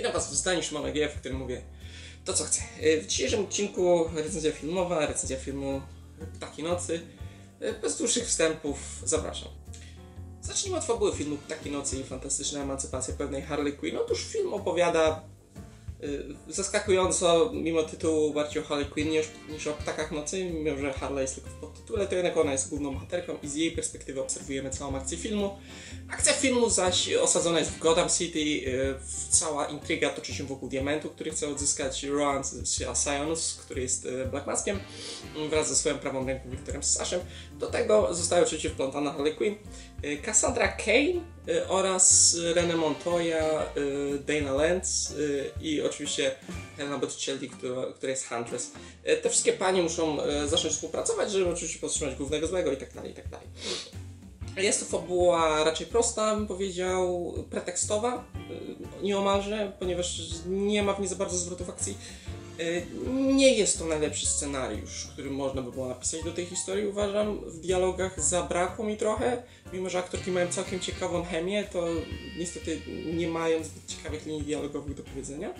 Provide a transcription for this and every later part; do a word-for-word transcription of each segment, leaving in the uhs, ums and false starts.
Witam Was w zdaniu Szymona G, w którym mówię to, co chcę. W dzisiejszym odcinku recenzja filmowa, recenzja filmu Ptaki Nocy. Bez dłuższych wstępów zapraszam. Zacznijmy od fabuły filmu Ptaki Nocy i fantastyczna emancypacja pewnej Harley Quinn. Otóż film opowiada y, zaskakująco, mimo tytułu, bardziej o Harley Quinn niż, niż o Ptakach Nocy. Mimo że Harley jest tylko w podtytule, to jednak ona jest główną bohaterką i z jej perspektywy obserwujemy całą akcję filmu. Akcja filmu zaś osadzona jest w Gotham City. Y, cała intryga toczy się wokół diamentu, który chce odzyskać Rowan Sionis, który jest y, Black Maskiem, y, wraz ze swoją prawą ręką Victorem Sashem. Do tego zostaje oczywiście wplątana Harley Quinn, y, Cassandra Cain y, oraz Renée Montoya, y, Dana Lentz y, i oczywiście Helena Botticelli, która, która jest Huntress. Y, te wszystkie panie muszą y, zacząć współpracować, żeby oczywiście powstrzymać głównego złego i tak dalej, i tak dalej. Jest to fabuła raczej prosta, bym powiedział, pretekstowa, nieomalże, ponieważ nie ma w niej za bardzo zwrotów akcji. Nie jest to najlepszy scenariusz, który można by było napisać do tej historii, uważam. W dialogach zabrakło mi trochę, mimo że aktorki mają całkiem ciekawą chemię, to niestety nie mają zbyt ciekawych linii dialogowych do powiedzenia.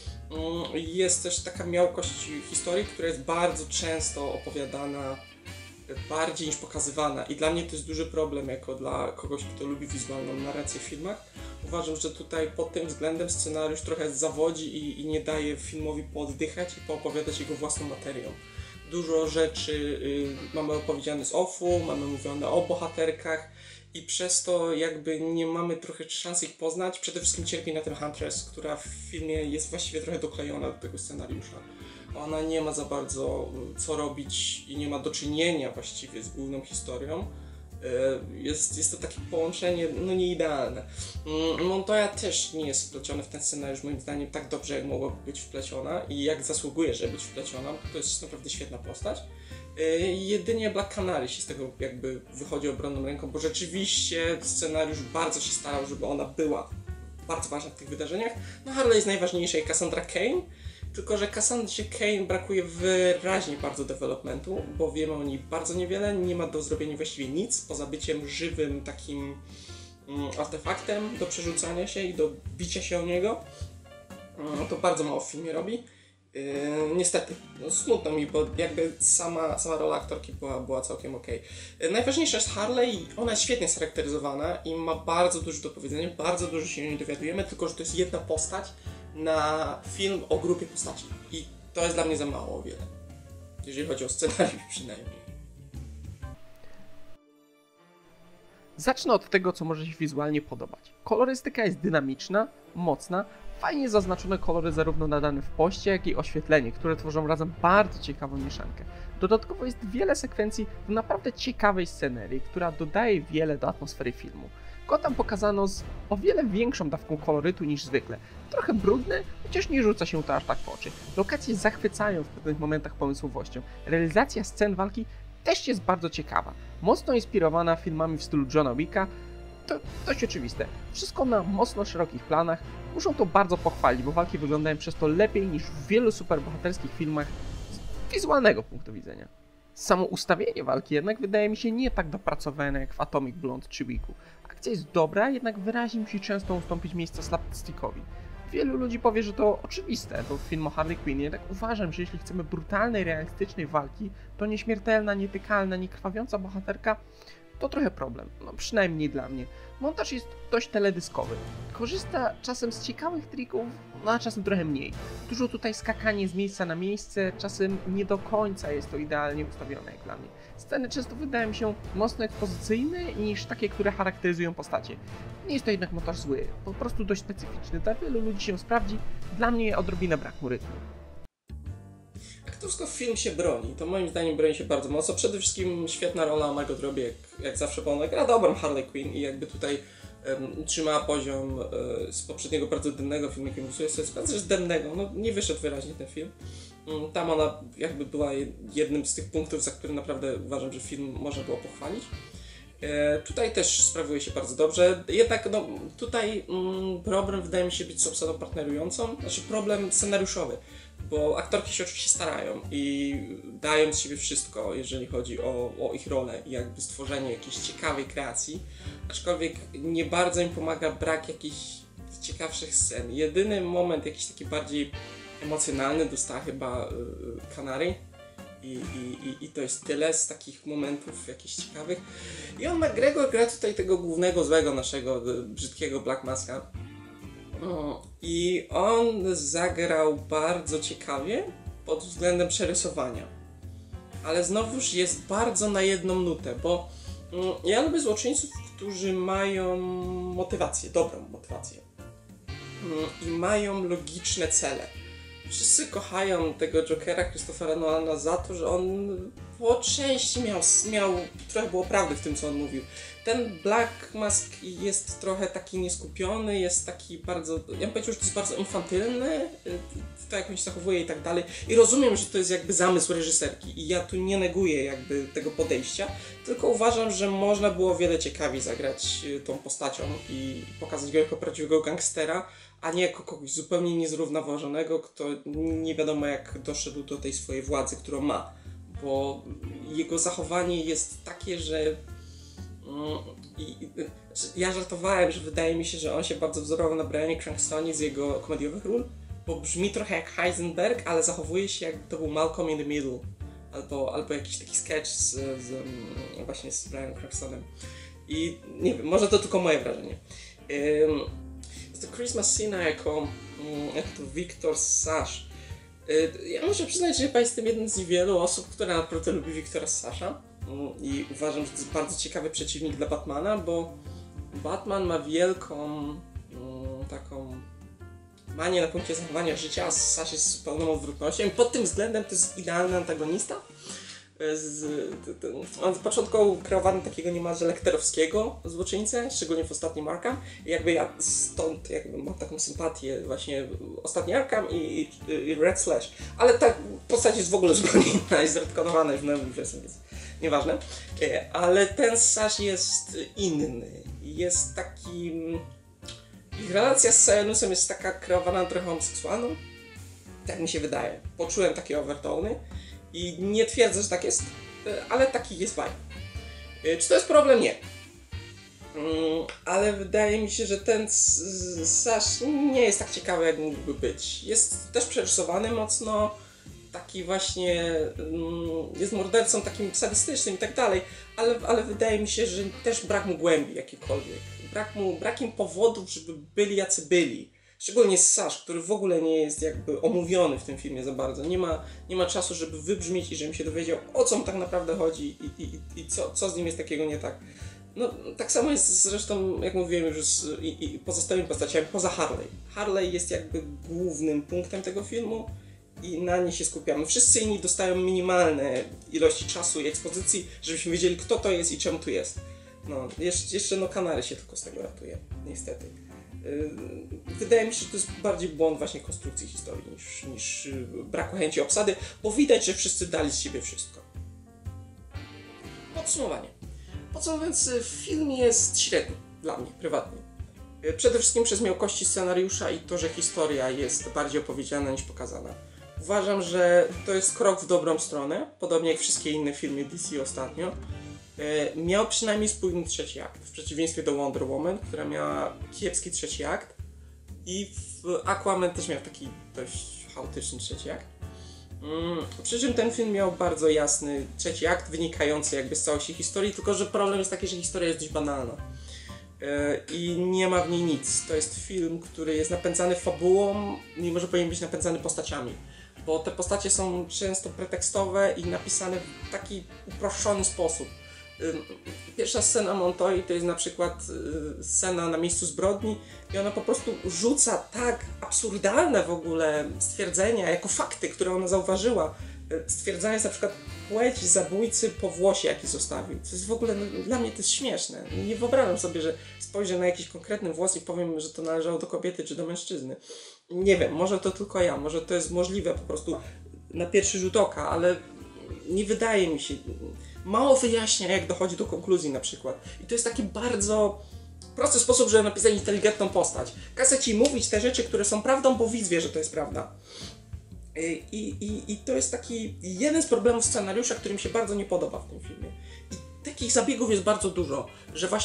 Jest też taka miałkość historii, która jest bardzo często opowiadana bardziej niż pokazywana i dla mnie to jest duży problem jako dla kogoś, kto lubi wizualną narrację w filmach. Uważam, że tutaj pod tym względem scenariusz trochę zawodzi i, i nie daje filmowi pooddychać i poopowiadać jego własną materią. Dużo rzeczy y, mamy opowiedziane z offu, mamy mówione o bohaterkach i przez to jakby nie mamy trochę szansy ich poznać. Przede wszystkim cierpi na tym Huntress, która w filmie jest właściwie trochę doklejona do tego scenariusza. Ona nie ma za bardzo co robić i nie ma do czynienia właściwie z główną historią. Jest, jest to takie połączenie, no nieidealne. Montoya też nie jest wpleciona w ten scenariusz moim zdaniem tak dobrze, jak mogłaby być wpleciona i jak zasługuje, żeby być wpleciona. To jest naprawdę świetna postać. Jedynie Black Canary się z tego jakby wychodzi obronną ręką, bo rzeczywiście scenariusz bardzo się starał, żeby ona była bardzo ważna w tych wydarzeniach. No Harley jest najważniejsza i Cassandra Cain. Tylko że Cassandrze Cain brakuje wyraźnie bardzo developmentu, bo wiemy o niej bardzo niewiele, nie ma do zrobienia właściwie nic, poza byciem żywym takim mm, artefaktem do przerzucania się i do bicia się o niego. No, to bardzo mało w filmie robi. Yy, niestety, no, smutno mi, bo jakby sama, sama rola aktorki była, była całkiem okej. Okay. Yy, najważniejsza jest Harley, ona jest świetnie scharakteryzowana i ma bardzo dużo do powiedzenia, bardzo dużo się o niej dowiadujemy, tylko że to jest jedna postać na film o grupie postaci. I to jest dla mnie za mało o wiele. Jeżeli chodzi o scenariusz przynajmniej. Zacznę od tego, co może się wizualnie podobać. Kolorystyka jest dynamiczna, mocna, fajnie zaznaczone kolory zarówno nadane w poście, jak i oświetlenie, które tworzą razem bardzo ciekawą mieszankę. Dodatkowo jest wiele sekwencji w naprawdę ciekawej scenerii, która dodaje wiele do atmosfery filmu. Gotham pokazano z o wiele większą dawką kolorytu niż zwykle. Trochę brudny, chociaż nie rzuca się to aż tak w oczy. Lokacje zachwycają w pewnych momentach pomysłowością. Realizacja scen walki też jest bardzo ciekawa. Mocno inspirowana filmami w stylu Johna Wicka. To dość oczywiste. Wszystko na mocno szerokich planach. Muszą to bardzo pochwalić, bo walki wyglądają przez to lepiej niż w wielu superbohaterskich filmach z wizualnego punktu widzenia. Samo ustawienie walki jednak wydaje mi się nie tak dopracowane jak w Atomic Blonde czy Wicku. Akcja jest dobra, jednak wyraźnie musi często ustąpić miejsca slapstickowi. Wielu ludzi powie, że to oczywiste, to film o Harley Quinn, jednak uważam, że jeśli chcemy brutalnej, realistycznej walki, to nieśmiertelna, nietykalna, niekrwawiąca bohaterka to trochę problem, no przynajmniej dla mnie. Montaż jest dość teledyskowy. Korzysta czasem z ciekawych trików, no a czasem trochę mniej. Dużo tutaj skakanie z miejsca na miejsce, czasem nie do końca jest to idealnie ustawione jak dla mnie. Sceny często wydają mi się mocno ekspozycyjne niż takie, które charakteryzują postacie. Nie jest to jednak montaż zły, po prostu dość specyficzny. Dla wielu ludzi się sprawdzi, dla mnie odrobinę braku rytmu. Aktorsko film się broni, to moim zdaniem broni się bardzo mocno. Przede wszystkim świetna rola Margot Robbie, jak, jak zawsze, bo ona gra dobrą Harley Quinn i jakby tutaj um, utrzymała poziom um, z poprzedniego bardzo dymnego filmu, jakim jest sobie z dymnego, no nie wyszedł wyraźnie ten film. Um, tam ona jakby była jednym z tych punktów, za który naprawdę uważam, że film można było pochwalić. E, tutaj też sprawuje się bardzo dobrze, jednak no, tutaj mm, problem wydaje mi się być z obsadą partnerującą, znaczy problem scenariuszowy. Bo aktorki się oczywiście starają i dają z siebie wszystko, jeżeli chodzi o, o ich rolę i jakby stworzenie jakiejś ciekawej kreacji, aczkolwiek nie bardzo im pomaga brak jakiejś ciekawszych scen. Jedyny moment jakiś taki bardziej emocjonalny dostała chyba yy, Canary. I, i, i, I to jest tyle z takich momentów jakichś ciekawych. I on McGregor gra tutaj tego głównego złego naszego brzydkiego Black Maska. No, i on zagrał bardzo ciekawie pod względem przerysowania. Ale znowuż jest bardzo na jedną nutę, bo mm, ja lubię złoczyńców, którzy mają motywację, dobrą motywację. Mm, I mają logiczne cele. Wszyscy kochają tego Jokera Christophera Nolana za to, że on po części miał, miał, trochę było prawdy w tym, co on mówił. Ten Black Mask jest trochę taki nieskupiony, jest taki bardzo, ja bym powiedział, że to jest bardzo infantylny, to jak on się zachowuje i tak dalej. I rozumiem, że to jest jakby zamysł reżyserki i ja tu nie neguję jakby tego podejścia, tylko uważam, że można było wiele ciekawiej zagrać tą postacią i pokazać go jako prawdziwego gangstera, a nie jako kogoś zupełnie niezrównoważonego, kto nie wiadomo jak doszedł do tej swojej władzy, którą ma. Bo jego zachowanie jest takie, że I, i, ja żartowałem, że wydaje mi się, że on się bardzo wzorował na Brianie Cranstonie z jego komediowych ról, bo brzmi trochę jak Heisenberg, ale zachowuje się jakby to był Malcolm in the Middle, albo, albo jakiś taki sketch z, z, właśnie z Brianem Cranstonem. I nie wiem, może to tylko moje wrażenie. Um, to Chris Messina jako, um, jako to Victor Sash. Y, ja muszę przyznać, że chyba jestem jednym z niewielu osób, która naprawdę lubi Victora Sasha. I uważam, że to jest bardzo ciekawy przeciwnik dla Batmana, bo Batman ma wielką mm, taką manię na punkcie zachowania życia, a Sash jest zupełną odwrotnością. I pod tym względem to jest idealny antagonista. Z, to, to, on z początku kreowany takiego niemalże lekterowskiego złoczyńcę, szczególnie w ostatnim Arkham. I jakby ja stąd jakby mam taką sympatię właśnie ostatni Arkham i, i, i Red Slash. Ale ta postać jest w ogóle zupełnie inna, jest zredkodowana w nowym uniwersum, więc nieważne. Ale ten Sash jest inny. Jest taki... Ich relacja z Cyanusem jest taka kreowana trochę homoseksualną. Tak mi się wydaje. Poczułem takie overtony. I nie twierdzę, że tak jest, ale taki jest vibe. Czy to jest problem? Nie. Ale wydaje mi się, że ten Sash nie jest tak ciekawy, jak mógłby być. Jest też przerysowany mocno, taki właśnie jest mordercą takim sadystycznym i tak dalej, ale, ale wydaje mi się, że też brak mu głębi jakiejkolwiek. Brak mu, brak im powodów, żeby byli jacy byli. Szczególnie Sash, który w ogóle nie jest jakby omówiony w tym filmie za bardzo. Nie ma, nie ma czasu, żeby wybrzmieć i żebym się dowiedział, o co mu tak naprawdę chodzi i, i, i co, co z nim jest takiego nie tak. No, tak samo jest zresztą, jak mówiłem już, z i, i pozostałymi postaciami poza Harley. Harley jest jakby głównym punktem tego filmu i na niej się skupiamy. Wszyscy inni dostają minimalne ilości czasu i ekspozycji, żebyśmy wiedzieli, kto to jest i czemu tu jest. No, jeszcze, jeszcze no Canary się tylko z tego ratuje, niestety. Wydaje mi się, że to jest bardziej błąd właśnie konstrukcji historii niż, niż braku chęci obsady, bo widać, że wszyscy dali z siebie wszystko. Podsumowanie. Podsumowując, film jest średni dla mnie, prywatnie. Przede wszystkim przez miałkości scenariusza i to, że historia jest bardziej opowiedziana niż pokazana. Uważam, że to jest krok w dobrą stronę, podobnie jak wszystkie inne filmy D C ostatnio. Miał przynajmniej spójny trzeci akt, w przeciwieństwie do Wonder Woman, która miała kiepski trzeci akt, i w Aquaman też miał taki dość chaotyczny trzeci akt. Przy czym ten film miał bardzo jasny trzeci akt, wynikający jakby z całości historii, tylko że problem jest taki, że historia jest dość banalna i nie ma w niej nic. To jest film, który jest napędzany fabułą, mimo że powinien być napędzany postaciami. Bo te postacie są często pretekstowe i napisane w taki uproszczony sposób. Pierwsza scena Montoya to jest na przykład scena na miejscu zbrodni i ona po prostu rzuca tak absurdalne w ogóle stwierdzenia jako fakty, które ona zauważyła. Stwierdzając na przykład płeć zabójcy po włosie, jaki zostawił. To jest w ogóle, no, dla mnie to jest śmieszne. Nie wyobrażam sobie, że spojrzę na jakiś konkretny włos i powiem, że to należało do kobiety czy do mężczyzny. Nie wiem, może to tylko ja, może to jest możliwe po prostu na pierwszy rzut oka, ale nie wydaje mi się... Mało wyjaśnia, jak dochodzi do konkluzji na przykład. I to jest taki bardzo prosty sposób, żeby napisać inteligentną postać. Każe ci mówić te rzeczy, które są prawdą, bo widz wie, że to jest prawda. I, i, I to jest taki jeden z problemów scenariusza, który mi się bardzo nie podoba w tym filmie. I takich zabiegów jest bardzo dużo, że właśnie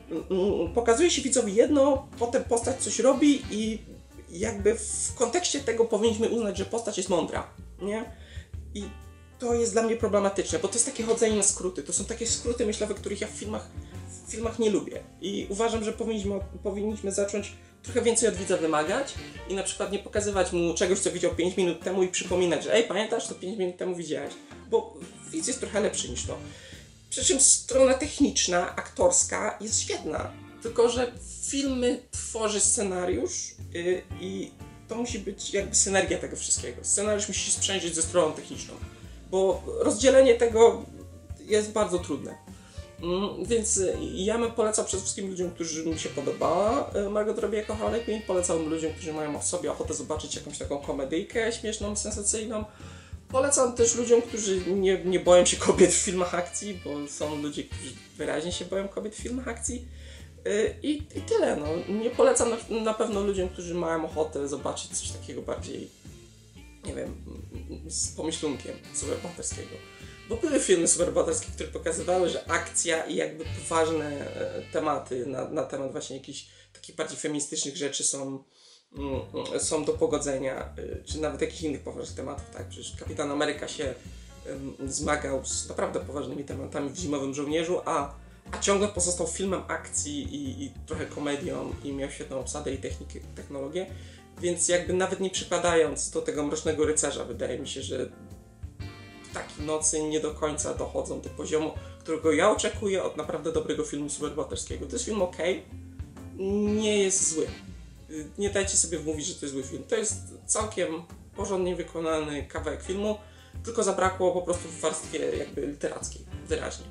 pokazuje się widzowi jedno, potem postać coś robi i jakby w kontekście tego powinniśmy uznać, że postać jest mądra, nie? I to jest dla mnie problematyczne, bo to jest takie chodzenie na skróty. To są takie skróty myślowe, których ja w filmach, w filmach nie lubię. I uważam, że powinniśmy, powinniśmy zacząć trochę więcej od widza wymagać i na przykład nie pokazywać mu czegoś, co widział pięć minut temu i przypominać, że ej, pamiętasz, to pięć minut temu widziałeś. Bo widz jest trochę lepszy niż to. Przy czym strona techniczna, aktorska jest świetna. Tylko że filmy tworzy scenariusz yy, i to musi być jakby synergia tego wszystkiego. Scenariusz musi się sprzężyć ze stroną techniczną. Bo rozdzielenie tego jest bardzo trudne. Mm, więc ja bym polecał przede wszystkim ludziom, którzy mi się podobała Margot Robbie jako Harley Quinn. Polecam ludziom, którzy mają w sobie ochotę zobaczyć jakąś taką komedyjkę śmieszną, sensacyjną. Polecam też ludziom, którzy nie, nie boją się kobiet w filmach akcji, bo są ludzie, którzy wyraźnie się boją kobiet w filmach akcji. I, i tyle. No. Nie polecam na, na pewno ludziom, którzy mają ochotę zobaczyć coś takiego bardziej, nie wiem, z pomyślunkiem superbohaterskiego. Bo były filmy superbohaterskie, które pokazywały, że akcja i jakby poważne tematy na, na temat właśnie jakichś takich bardziej feministycznych rzeczy są, mm, są do pogodzenia, czy nawet jakichś innych poważnych tematów, tak? Przecież Kapitan Ameryka się um, zmagał z naprawdę poważnymi tematami w Zimowym Żołnierzu, a, a ciągle pozostał filmem akcji i, i trochę komedią i miał świetną obsadę i technikę, technologię, więc jakby nawet nie przykładając do tego Mrocznego Rycerza, wydaje mi się, że Ptaki Nocy nie do końca dochodzą do poziomu, którego ja oczekuję od naprawdę dobrego filmu superbohaterskiego. To jest film ok, nie jest zły. Nie dajcie sobie wmówić, że to jest zły film. To jest całkiem porządnie wykonany kawałek filmu, tylko zabrakło po prostu w warstwie jakby literackiej, wyraźnie.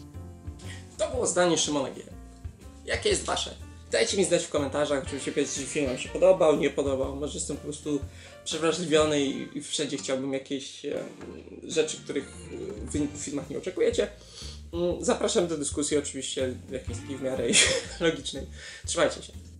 To było zdanie Szymona G. Jakie jest wasze? Dajcie mi znać w komentarzach, oczywiście powiedzcie, czy film wam się podobał, nie podobał. Może jestem po prostu przewrażliwiony i, i wszędzie chciałbym jakieś e, rzeczy, których wy w filmach nie oczekujecie. Zapraszam do dyskusji oczywiście w jakiejś w miarę logicznej. Trzymajcie się.